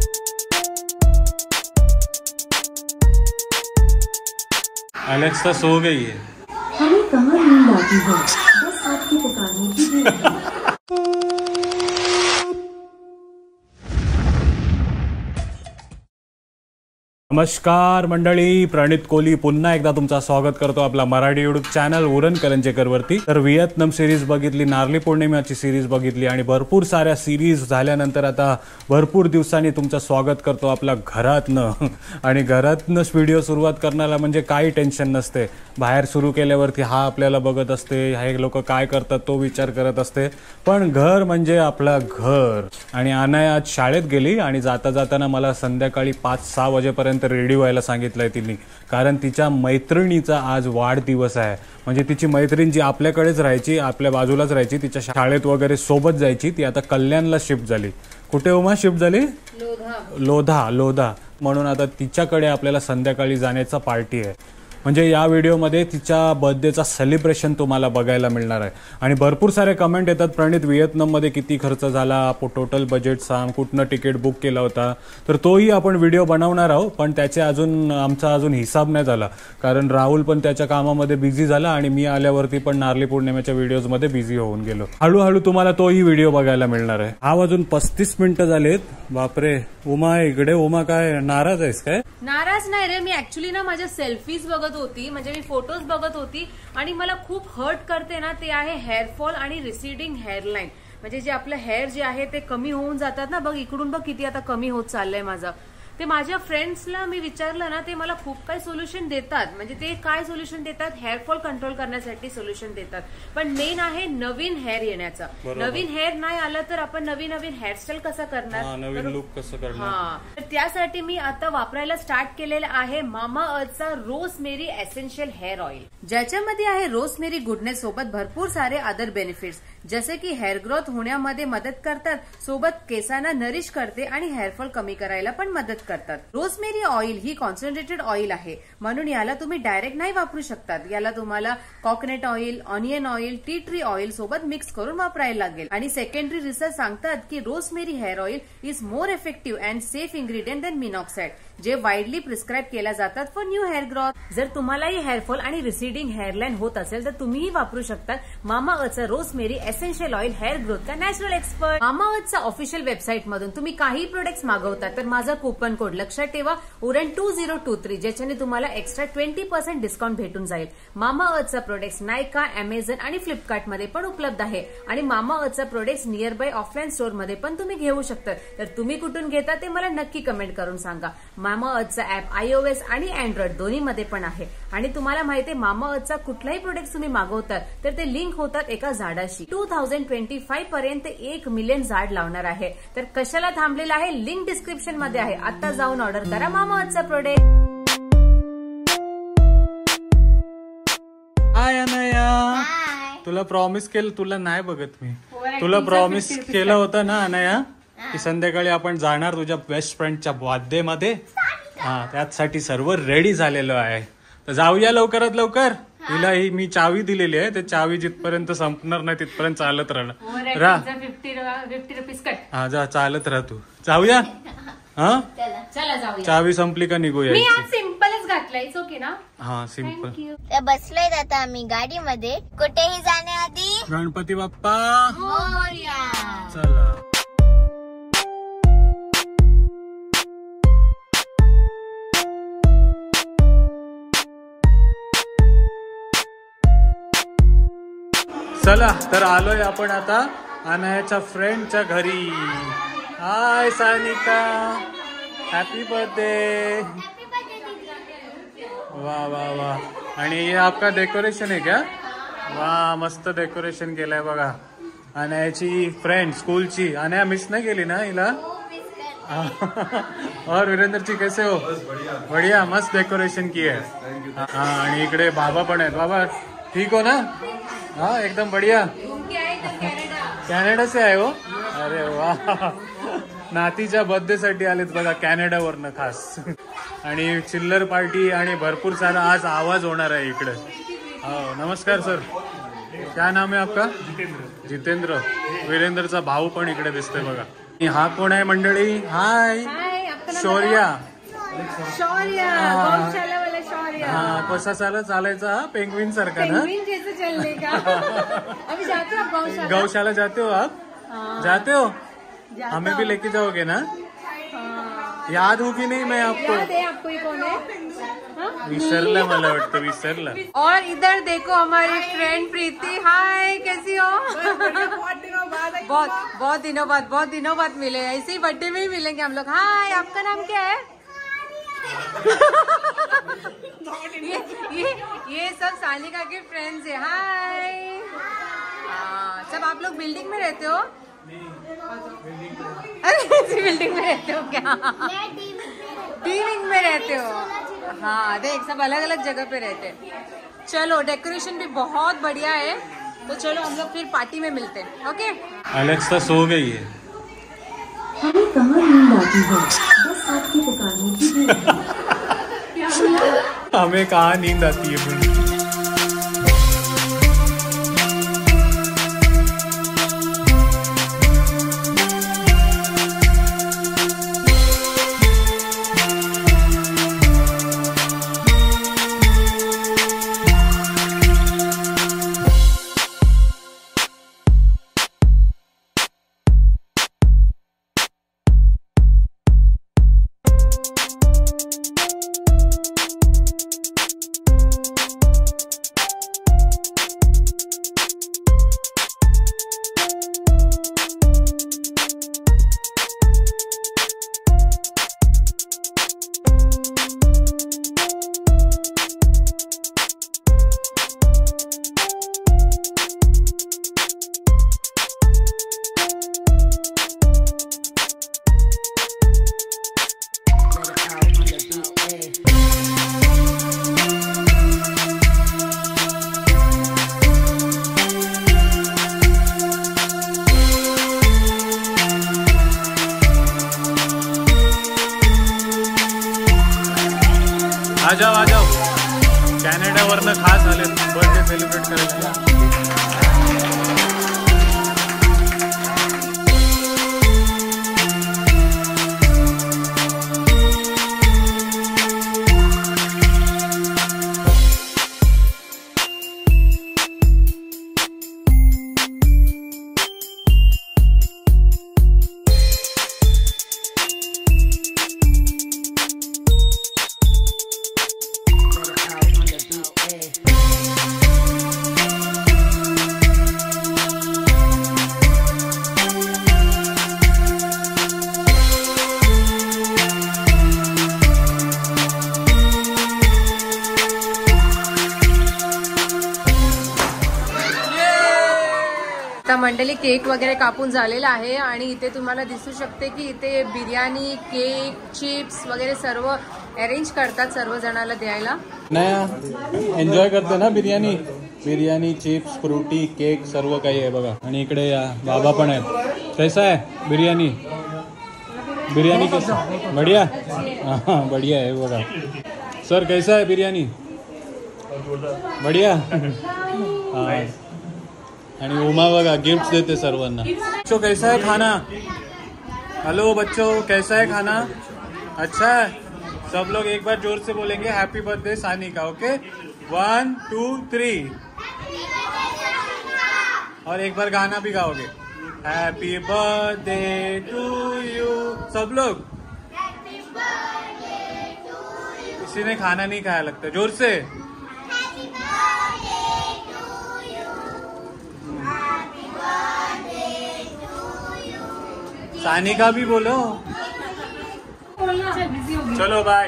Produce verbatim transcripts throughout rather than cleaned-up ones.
Alexa so गई है। हमें कहाँ नींद आती है, बस आपकी पुकारने की देर है। नमस्कार मंडळी, प्रणित कोहली पुन्हा एकदा तुमचं स्वागत करतो आपला मराठी यूट्यूब चॅनल उरण करंजेकर वरती। तर व्हिएतनाम सिरीज बघितली, नारळी पौर्णिमेची सिरीज बघितली आणि भरपूर साऱ्या सिरीज झाल्यानंतर आता भरपूर दिवसांनी तुमचं स्वागत करतो आपल्या घरातनं। आणि घरातनंच व्हिडिओ सुरुवात करण्याला म्हणजे काही टेन्शन नसते। बाहेर सुरू केल्यावरती हा आपल्याला बघत असते, हे लोक काय करतात तो विचार करत असते, पण घर म्हणजे आपलं घर। आणि अनाया आज शाळेत गेली आणि जाता जाताना मला संध्याकाळी पाच सहा वाजेपर्यंत रेडी व्हायला सांगितलंय तिने, कारण तिच्या मैत्रिणीचा आज वाढदिवस आहे। म्हणजे तिची मैत्रीण जी आपल्याकडेच राहायची, आपल्या बाजूलाच राहायची, तिच्या शाळेत वगैरे सोबत जायची, ती आता कल्याणला शिफ्ट झाली। कुठे उमा शिफ्ट झाली? लोधा लोधा लोधा म्हणून आता तिच्याकडे आपल्याला संध्याकाळी जाण्याचा पार्टी आहे। म्हणजे या व्हिडिओमध्ये तिच्या बर्थडेचा सेलिब्रेशन तुम्हाला बघायला मिळणार आहे। आणि भरपूर सारे कमेंट येतात, प्रणित व्हिएतनाममध्ये किती खर्च झाला, टोटल बजेट सांग, कुठनं तिकीट बुक केला होता। तर तोही आपण व्हिडिओ बनवणार आहोत, पण त्याचे अजून आमचा अजून हिसाब नाही झाला, कारण राहुल पण त्याच्या कामामध्ये बिझी झाला आणि मी आल्यावरती पण नारळी पौर्णिमेच्या व्हिडिओजमध्ये बिझी होऊन गेलो। हळूहळू तुम्हाला तोही व्हिडिओ बघायला मिळणार आहे। हा वाजून पस्तीस मिनिटं झालेत। बापरे उमा इकडे, उमा काय नाराज आहेस काय? नाराज नाही रे, मी ऍक्च्युली ना माझ्या सेल्फीज बघत होती, म्हणजे मी फोटोज बघत होती आणि मला खूप हर्ट करते ना ते आहे हेअरफॉल आणि रिसिडिंग हेअरलाईन। म्हणजे जे आपलं हेअर जे आहे ते कमी होऊन जातात ना, बघ इकडून बघ किती आता कमी होत चाललंय माझं। ते माझ्या फ्रेंड्सला मी विचारलं ना, ते मला खूप काही सोल्युशन देतात। म्हणजे ते काय सोल्युशन देतात, हेअरफॉल कंट्रोल करण्यासाठी सोल्युशन देतात, पण मेन आहे नवीन हेअर येण्याचा। नवीन हेअर नाही आलं तर आपण नवीन नवीन हेअरस्टाईल कसं करणार, नवीन लुक कसं करणार। हा, तर त्यासाठी मी आता वापरायला स्टार्ट केलेलं आहे मामा अर्थचा रोजमेरी एसेन्शियल हेअर ऑइल, ज्याच्यामध्ये आहे रोजमेरी गुडनेस सोबत भरपूर सारे अदर बेनिफिट्स, जसे की हेअर ग्रोथ होण्यामध्ये मदत करतात, सोबत केसांना नरिश करते आणि हेअरफॉल कमी करायला पण मदत करतात। रोजमेरी ऑइल ही कॉन्सन्ट्रेटेड ऑइल आहे, म्हणून याला तुम्ही डायरेक्ट नाही वापरू शकतात। याला तुम्हाला coconut oil, onion oil, tea tree oil सोबत मिक्स करून वापरायला लागेल। आणि सेकंडरी रिसर्च सांगतात की rosemary hair oil is more effective and safe ingredient than minoxidil, जे वाइडली प्रिस्क्राइब केल्या जातात फॉर न्यू हेअर ग्रोथ। जर तुम्हालाही हेअरफॉल आणि रिसिडिंग हेअरलाईन होत असेल तर तुम्हीही वापरू शकता मामा अर्थचा rosemary essential oil hair growth का नॅचरल एक्सपर्ट। मामा अर्थचा ऑफिशियल वेबसाईट मधून तुम्ही काही प्रोडक्ट्स मागवतात तर माझा कूपन कोड लक्षात ठेवा Uran two zero two three, ज्याच्याने तुम्हाला एक्स्ट्रा ट्वेंटी पर्सेंट डिस्काउंट भेटून जाईल। मामा अर्थचा प्रोडक्ट्स नायका, अमेझॉन आणि फ्लिपकार्ट मध्ये पण उपलब्ध आहे आणि मामा अर्थचा products nearby offline store मध्ये पण तुम्ही घेऊ शकता। तर तुम्ही कुठून घेता ते मला नक्की कमेंट करून सांगा। मामा अर्थचा ऍप आयओएस आणि अँड्रॉइड दोन्ही मध्ये पण आहे। आणि तुम्हाला माहिती आहे मामा अर्थचा कुठलाही प्रोडक्ट तुम्ही मागवतात तर ते लिंक होतात एका झाडाशी। टू थाउजंड ट्वेंटी फाईव्ह पर्यंत एक मिलियन झाड लावणार आहे, तर कशाला थांबलेला आहे, लिंक डिस्क्रिप्शन मध्ये आहे, आता जाऊन ऑर्डर करा मामा अर्थचा प्रोडक्ट। हाय अनया, तुला प्रॉमिस केलं, तुला नाही बघत मी, तुला प्रॉमिस केलं होतं ना अनया की संध्याकाळी आपण जाणार तुझ्या बेस्ट फ्रेंडच्या बर्थडे मध्ये। हा, त्यासाठी सर्व रेडी झालेलो आहे, तर जाऊया लवकरात लवकर। तिला ही मी चावी दिलेली आहे, ते चावी जिथपर्यंत संपणार नाही तिथपर्यंत चालत राहणार रा फिफ्टी रुपीज कट। हा जा, चालत राह तू, जाऊया। हा चला जाऊया, चावी संपली का निघूया। मी आज सिंपलच घातलाय, ओके ना। हा सिंपल। बसलोय आता आम्ही गाडीमध्ये, कुठेही जाण्याआधी गणपती बाप्पा मोरया। चला चला, तर आलोय आपण आता अनायाच्या फ्रेंडच्या घरी। Hi Sanika, happy birthday. वाह वाह वाह, आणि ये आपका डेकोरेशन है क्या? वाह, मस्त डेकोरेशन केलंय बघा। अनायाची फ्रेंड स्कूलची, अनाया मिस नाही केली ना हिला? और वीरेंद्र जी कैसे हो? बढ़िया, मस्त डेकोरेशन की है। हाँ, आणि इकडे बाबा पण आहेत। बाबा ठीक हो ना? हाँ एकदम बढ़िया। कॅनडा से आए हो? अरे वाह, नातीच्या बर्थडे साठी आलेत बघा कॅनडावरनं खास। आणि चिल्लर पार्टी आणि भरपूर सारा आज आवाज होणार आहे इकडे। हो, नमस्कार सर, क्या नाम है आपका? जितेंद्र। जितेंद्र, वीरेंद्रचा भाऊ पण इकडे दिसतोय बघा। हा कोण आहे मंडळी? हाय, आपका नाम शौर्या. शौर्य. गौशाला वाला शौर्य. हा कसा चालत चालायचा हा पेंग्विन सारखा ना. पेंगुइन जैसे चलने का. अभी जाते हो आप गौशाला? गौशाला जाते हो आप? हाँ. जाते हो? जाता हमें भी हूँ. लेके जाओगे ना? हाँ. याद हो की नहीं मैं आपको? याद है आपको ये कौन है? हाँ? विसरलं मला वाटतं विसरलं. और इधर देखो हमारी फ्रेंड प्रीति. हाय, कैसी हो? बहुत बहुत दिनों बाद बहुत दिनों बाद मिले. ऐसे ही बर्थडे में ही मिलेंगे हम लोग. हाय, आपका नाम क्या है? ये ये ये सब सानिका के फ्रेंड्स है. हाय. हाँ, सब आप लोग बिल्डिंग में रहते हो? अरे इसी बिल्डिंग में रहते हो क्या? टीविंग में रहते हो? हाँ, देख सब अलग अलग जगह पे रहते हैं. चलो, डेकोरेशन भी बहुत बढ़िया है. तो चलो हम लोग फिर पार्टी में मिलते हैं. ओके. एलेक्स तो सो गई है. हमें कहाँ नींद आती है, बस आपके पुकारने की देर है. हमें कहाँ नींद आती है. आ जाओ आ जाओ. कॅनडा वरनं खास आले बर्थडे सेलिब्रेट करायला. मंडळी केक वगैरे कापून झालेला आहे आणि इथे तुम्हाला दिसू शकते की इथे बिर्याणी, केक, चिप्स वगैरे सर्व अरेंज करतात सर्व जणाला द्यायला. नाही एन्जॉय करते ना बिर्याणी. बिर्याणी, चिप्स, फ्रुटी, केक सर्व काही आहे बघा. आणि इकडे या बाबा पण आहेत. कैसा आहे बिर्याणी? बिर्याणी कैसा? बढ़िया. हाँ बढ़िया है बघा. सर कैसा है बिर्याणी? बढ़िया. हाँ. आणि उमा बघा गिफ्ट देते सर्वांना. बच्चों कैसा है खाना? हेलो बच्चों कैसा है खाना? अच्छा है. सब लोग एक बार जोर से बोलेंगे happy birthday Sanika. Okay, one two three. और एक बार गाना भी गाओगे. Happy birthday to you. सब लोग. किसी ने खाना नहीं खाया लगता. जोर से. सानिका भी बोलो. चलो बाय.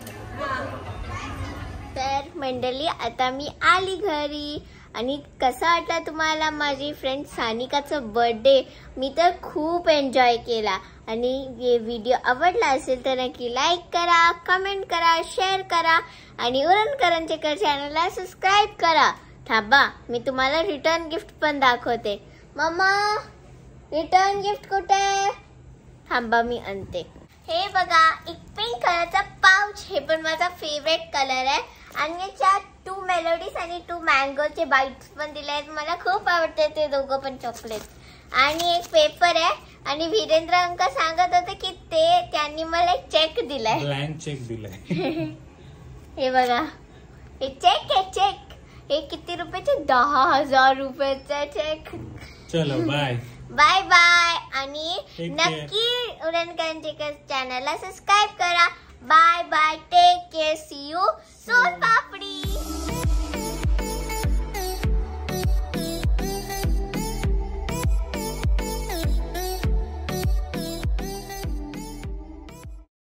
तर मंडळी आता मी आली घरी आणि कसा वाटला तुम्हाला माझी फ्रेंड सानिकाचा बर्थडे? मी तर खूप एन्जॉय केला आणि हे व्हिडिओ आवडला असेल तर नक्की लाईक करा, कमेंट करा, शेअर करा आणि उरण करंजेकर चॅनलला सबस्क्राईब करा. थांबा, मी तुम्हाला रिटर्न गिफ्ट पण दाखवते. मम्मा रिटर्न गिफ्ट कुठे? थांबा मी आणते. हे बघा, एक पिंक कलरचा पाउच. हे पण माझा फेवरेट कलर आहे आणि याच्यात टू मेलोडीज आणि टू मँगोचे बाईट्स पण दिले आहेत. मला खूप आवडते ते दोघं पण चॉकलेट. आणि एक पेपर आहे आणि वीरेंद्र अंकल सांगत होते की ते त्यांनी आणि मला एक चेक दिलाय. ब्लँक चेक दिलाय. हे बघा, हे चेक आहे चेक. हे किती रुपयाचे? दहा हजार रुपयाचा चेक. चलो बाय बाय बाय. आणि Take नक्की उरण करंजेकर चॅनलला सबस्क्राईब करा. Bye bye. Take care. See you soan papdi.